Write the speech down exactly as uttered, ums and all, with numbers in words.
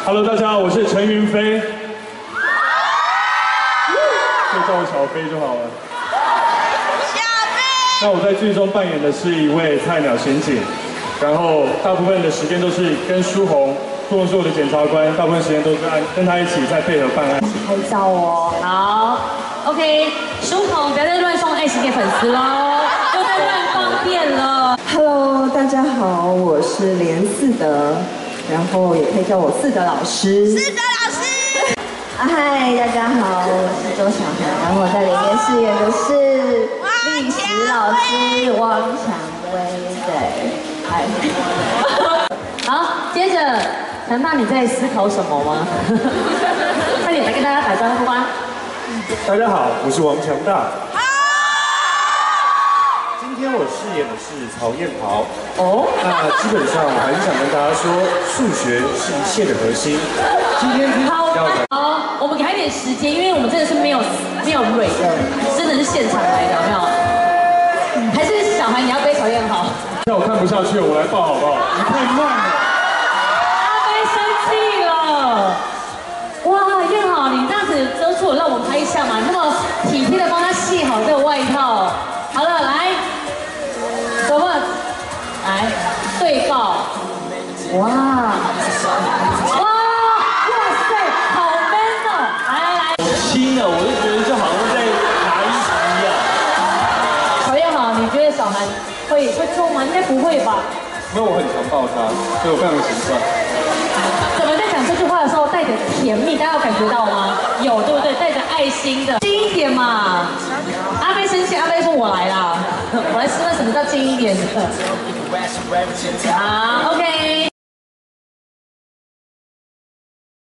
Hello， 大家好，我是陈云飞，可以叫我小飞就好了。小飞。那我在剧中扮演的是一位菜鸟刑警，然后大部分的时间都是跟舒红，舒红是我的检察官，大部分时间都是按跟他一起在配合办案。 拍照哦，好 ，OK， 舒红不要再乱送爱心给粉丝喽，又在乱放电了。 Hello， 大家好，我是连四德。 然后也可以叫我四德老师。四德老师。嗨，大家好，我是周小涵，然后我在里面饰演的是历史老师汪蔷薇。对，嗨。 好，接着陈爸，你在思考什么吗？快点来跟大家打招呼吧。 大家好，我是王强大。 今天我饰演的是曹燕豪哦，那基本上我还是想跟大家说，数学是一切的核心。今天好，好，我们给他一点时间，因为我们真的是没有没有蕊的，真的是现场来的，有没有？还是小孩你要背曹燕豪？ 那我看不下去，我来报好不好？你太慢了。 阿飞生气了，哇，燕豪，你这样子遮住了，让我们拍一下嘛，那么体贴的帮他系好这个外套。好了，来。 什么？来对报，哇哇哇塞，好 man 哦！来来来， 我轻了，我就觉得就好像在拿衣服一样。 曹燕豪，你觉得小韩会会做吗？应该不会吧？ 因为我很常抱他，所以我非常的习惯。 怎么在讲这句话的时候带着甜蜜？大家有感觉到吗？有，对不对？带着爱心的，近一点嘛。阿飞生气，阿飞说我来啦。 我来示范什么叫近一点的。好 ，OK。